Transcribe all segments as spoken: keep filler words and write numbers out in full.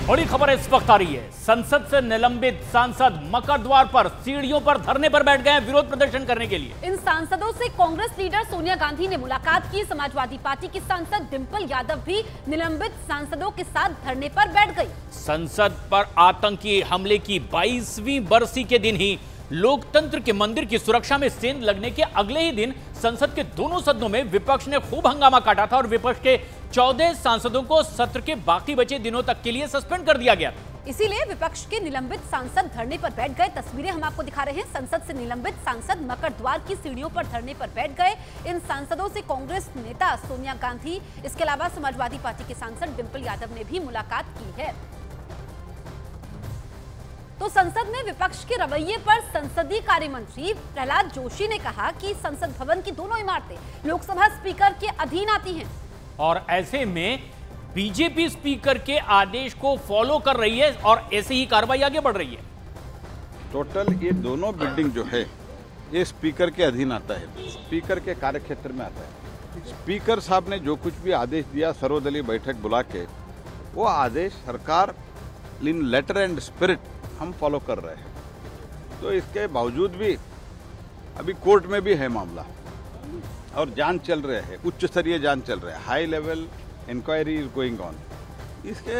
बड़ी खबर इस वक्त आ रही है। संसद से निलंबित सांसद मकर द्वार पर सीढ़ियों पर धरने पर बैठ गए हैं विरोध प्रदर्शन करने के लिए। इन सांसदों से कांग्रेस लीडर सोनिया गांधी ने मुलाकात की। समाजवादी पार्टी की सांसद डिंपल यादव भी निलंबित सांसदों के साथ धरने पर बैठ गई। संसद पर आतंकी हमले की बाईसवीं बरसी के दिन ही लोकतंत्र के मंदिर की सुरक्षा में सेंध लगने के अगले ही दिन संसद के दोनों सदनों में विपक्ष ने खूब हंगामा काटा था और विपक्ष के चौदह सांसदों को सत्र के बाकी बचे दिनों तक के लिए सस्पेंड कर दिया गया। इसीलिए विपक्ष के निलंबित सांसद धरने पर बैठ गए। तस्वीरें हम आपको दिखा रहे हैं। संसद से निलंबित सांसद मकर द्वार की सीढ़ियों पर धरने पर बैठ गए। इन सांसदों से कांग्रेस नेता सोनिया गांधी, इसके अलावा समाजवादी पार्टी के सांसद डिंपल यादव ने भी मुलाकात की है। तो संसद में विपक्ष के रवैये पर संसदीय कार्य मंत्री प्रहलाद जोशी ने कहा कि संसद भवन की दोनों इमारतें लोकसभा स्पीकर के अधीन आती हैं और ऐसे में बीजेपी स्पीकर के आदेश को फॉलो कर रही है और ऐसे ही कार्रवाई आगे बढ़ रही है। टोटल ये दोनों बिल्डिंग जो है ये स्पीकर के अधीन आता है, स्पीकर के कार्यक्षेत्र में आता है। स्पीकर साहब ने जो कुछ भी आदेश दिया सर्वदलीय बैठक बुला के, वो आदेश सरकार इन लेटर एंड स्पिरिट हम फॉलो कर रहे हैं। तो इसके बावजूद भी अभी कोर्ट में भी है मामला और जांच चल रहे हैं, उच्च स्तरीय जांच चल रहा है, high level inquiry is going on. इसके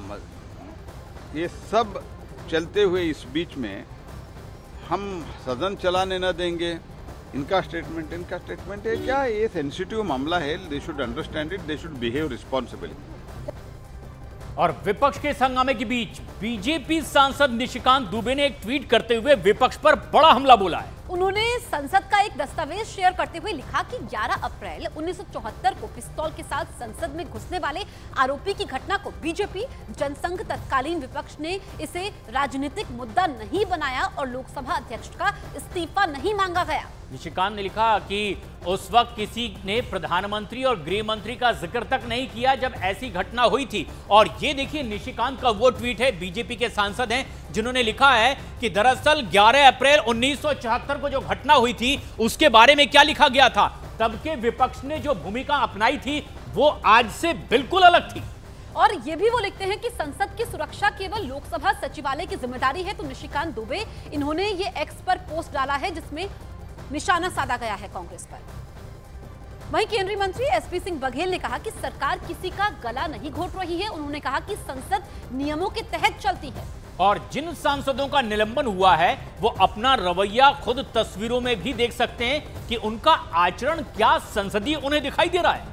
ये सब चलते हुए इस बीच में हम सदन चलाने न देंगे। इनका स्टेटमेंट इनका स्टेटमेंट है क्या, ये सेंसिटिव मामला है, they should understand it, they should behave responsibly. और विपक्ष के हंगामे के बीच बीजेपी सांसद निशिकांत दुबे ने एक ट्वीट करते हुए विपक्ष पर बड़ा हमला बोला है। उन्होंने संसद का एक दस्तावेज शेयर करते हुए लिखा कि ग्यारह अप्रैल उन्नीस सौ चौहत्तर को पिस्तौल के साथ संसद में घुसने वाले आरोपी की घटना को बीजेपी जनसंघ तत्कालीन विपक्ष ने इसे राजनीतिक मुद्दा नहीं बनाया और लोकसभा अध्यक्ष का इस्तीफा नहीं मांगा गया। निशिकांत ने लिखा कि उस वक्त किसी ने प्रधानमंत्री और गृह मंत्री का जिक्र तक नहीं किया जब ऐसी घटना हुई थी। और ये देखिए निशिकांत का वो ट्वीट है, बीजेपी के सांसद हैं जिन्होंने लिखा है कि दरअसल ग्यारह अप्रैल उन्नीस सौ चौहत्तर को जो घटना हुई थी उसके बारे में क्या लिखा गया था, तब के विपक्ष ने जो भूमिका अपनाई थी वो आज से बिल्कुल अलग थी। और ये भी वो लिखते हैं कि संसद की सुरक्षा केवल लोकसभा सचिवालय की जिम्मेदारी है। तो निशिकांत दुबे, इन्होंने ये एक्स पर पोस्ट डाला है जिसमें निशाना साधा गया है कांग्रेस पर। वहीं केंद्रीय मंत्री एसपी सिंह बघेल ने कहा कि सरकार किसी का गला नहीं घोट रही है। उन्होंने कहा कि संसद नियमों के तहत चलती है और जिन सांसदों का निलंबन हुआ है वो अपना रवैया खुद तस्वीरों में भी देख सकते हैं कि उनका आचरण क्या संसदीय उन्हें दिखाई दे रहा है।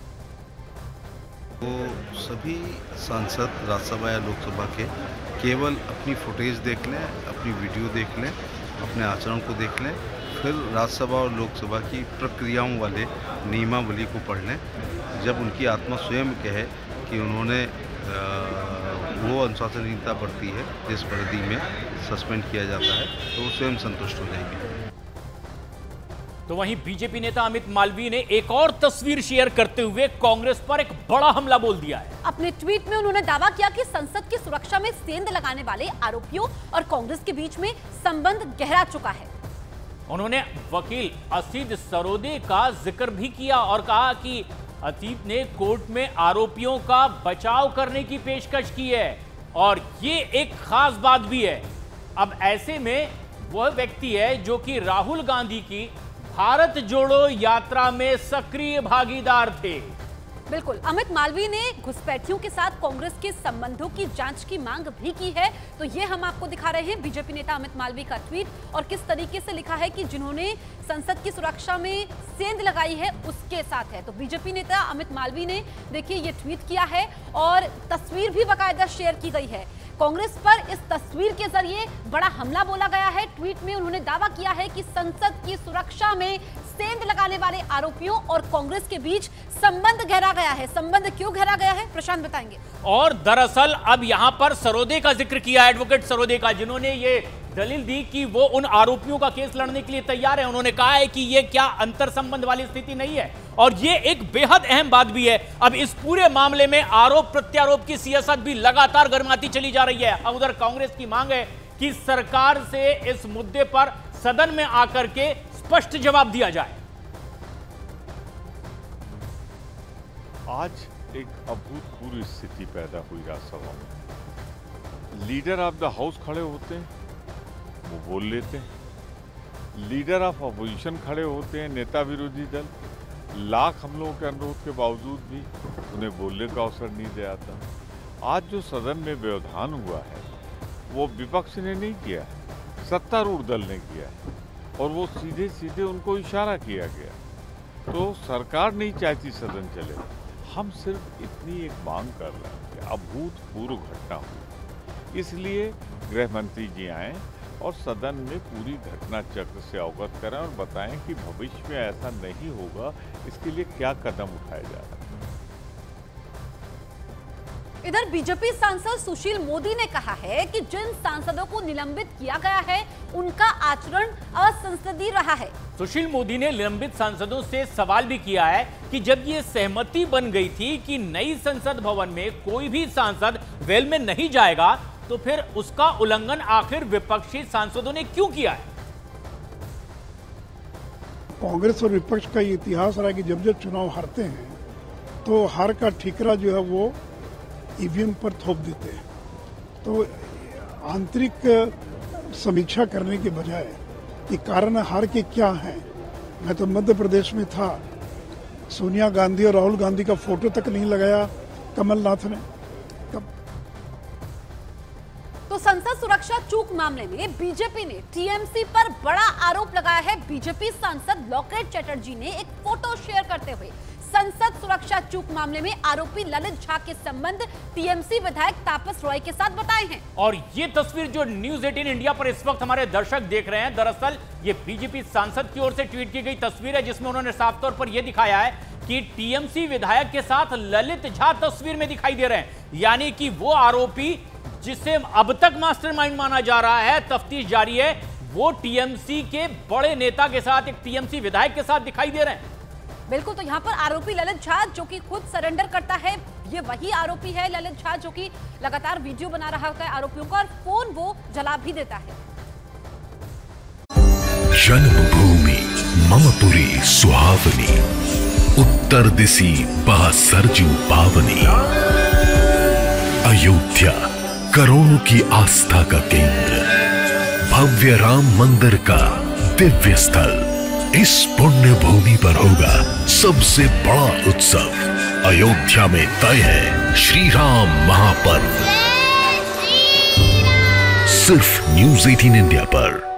तो सभी सांसद राज्यसभा या लोकसभा के केवल अपनी फुटेज देख लें, अपनी वीडियो देख लें, अपने आचरण को देख लें, फिर राज्यसभा और लोकसभा की प्रक्रियाओं वाले नियमावली को पढ़ लें। जब उनकी आत्मा स्वयं कहे कि उन्होंने वो अनुशासनहीनता बरती है जिस परिधि में सस्पेंड किया जाता है, तो वो स्वयं संतुष्ट हो जाएंगे। तो वहीं बीजेपी नेता अमित मालवीय ने एक और तस्वीर शेयर करते हुए कांग्रेस पर एक बड़ा हमला बोल दिया है। अपने ट्वीट में उन्होंने दावा किया कि संसद की सुरक्षा में सेंध लगाने वाले आरोपियों और कांग्रेस के बीच में संबंध गहरा चुका है। उन्होंने वकील असीद सरोदे का जिक्र भी किया और कहा कि अतीत ने कोर्ट में आरोपियों का बचाव करने की पेशकश की है और ये एक खास बात भी है। अब ऐसे में वह व्यक्ति है जो कि राहुल गांधी की भारत जोड़ो यात्रा में सक्रिय भागीदार थे। बिल्कुल, अमित मालवीय ने घुसपैठियों के साथ कांग्रेस के संबंधों की जांच की मांग भी की है। तो ये हम आपको दिखा रहे हैं बीजेपी नेता अमित मालवीय का ट्वीट और किस तरीके से लिखा है कि जिन्होंने संसद की सुरक्षा में सेंध लगाई है उसके साथ है। तो बीजेपी नेता अमित मालवीय ने देखिए ये ट्वीट किया है और तस्वीर भी बाकायदा शेयर की गई है। कांग्रेस पर इस तस्वीर के जरिए बड़ा हमला बोला गया है। ट्वीट में उन्होंने दावा किया है कि संसद की सुरक्षा में सेंध लगाने वाले आरोपियों और कांग्रेस के बीच संबंध गहरा गया है। संबंध क्यों गहरा गया है, प्रशांत बताएंगे। और दरअसल अब यहां पर सरोदे का जिक्र किया, एडवोकेट सरोदे का, जिन्होंने ये दलील दी कि वो उन आरोपियों का केस लड़ने के लिए तैयार है। उन्होंने कहा है कि ये क्या अंतर संबंध वाली स्थिति नहीं है और ये एक बेहद अहम बात भी है। अब इस पूरे मामले में आरोप प्रत्यारोप की सियासत भी लगातार गर्माती चली जा रही है। उधर कांग्रेस की मांग है कि सरकार से इस मुद्दे पर सदन में आकर के स्पष्ट जवाब दिया जाए। आज एक अभूतपूर्व स्थिति पैदा हुई राज्यसभा में। लीडर ऑफ द हाउस खड़े होते हैं, वो बोल लेते हैं। लीडर ऑफ अपोजिशन खड़े होते हैं, नेता विरोधी दल, लाख हम लोगों के अनुरोध के बावजूद भी उन्हें बोलने का अवसर नहीं दिया जाता। आज जो सदन में व्यवधान हुआ है वो विपक्ष ने नहीं किया है, सत्तारूढ़ दल ने किया है, और वो सीधे सीधे उनको इशारा किया गया। तो सरकार नहीं चाहती सदन चले। हम सिर्फ इतनी एक मांग कर रहे हैं कि अभूतपूर्व घटना हुई, इसलिए गृह मंत्री जी आए और सदन में पूरी घटना चक्र से अवगत करें और बताएं कि भविष्य में ऐसा नहीं होगा, इसके लिए क्या कदम उठाए जा रहे हैं। इधर बीजेपी सांसद सुशील मोदी ने कहा है कि जिन सांसदों को निलंबित किया गया है उनका आचरण असंसदीय रहा है। सुशील मोदी ने निलंबित सांसदों से सवाल भी किया है कि जब ये सहमति बन गई थी कि नई संसद भवन में कोई भी सांसद वेल में नहीं जाएगा, तो फिर उसका उल्लंघन आखिर विपक्षी सांसदों ने क्यों किया है। कांग्रेस और विपक्ष का ये इतिहास रहा है कि जब जब चुनाव हारते हैं तो हार का ठिकरा जो है वो ईवीएम पर थोप देते हैं। तो आंतरिक समीक्षा करने के बजाय कि कारण हार के क्या हैं, मैं तो मध्य प्रदेश में था, सोनिया गांधी और राहुल गांधी का फोटो तक नहीं लगाया कमलनाथ ने। तब तो संसद सुरक्षा चूक मामले में बीजेपी ने टीएमसी पर बड़ा आरोप लगाया है। बीजेपी सांसद लोकेट चटर्जी ने एक फोटो शेयर करते हुए संसद सुरक्षा चूक मामले में आरोपी ललित झा के संबंध टीएमसी विधायक तापस रॉय के साथ बताए हैं। और ये तस्वीर जो न्यूज अठारह इंडिया पर इस वक्त हमारे दर्शक देख रहे हैं, दरअसल ये बीजेपी सांसद की ओर से ट्वीट की गई तस्वीर है, जिसमें उन्होंने साफ तौर पर यह दिखाया है कि टीएमसी विधायक के साथ ललित झा तस्वीर में दिखाई दे रहे हैं। यानी कि वो आरोपी जिसे अब तक मास्टरमाइंड माना जा रहा है, तफ्तीश जारी है, वो टीएमसी के बड़े नेता के साथ, एक टीएमसी विधायक के साथ दिखाई दे रहे हैं। बिल्कुल, तो यहाँ पर आरोपी ललित झा जो कि खुद सरेंडर करता है, ये वही आरोपी है ललित झा जो कि लगातार वीडियो बना रहा होता है आरोपियों का, और फोन वो जला भी देता है। जन्मभूमि ममपुरी सुहावनी, उत्तर दिशी बह सरजू पावनी, अयोध्या करोड़ों की आस्था का केंद्र, भव्य राम मंदिर का दिव्य स्थल। इस पुण्य भूमि पर होगा सबसे बड़ा उत्सव। अयोध्या में तय है श्री राम महापर्व। सिर्फ न्यूज़ अठारह इंडिया पर।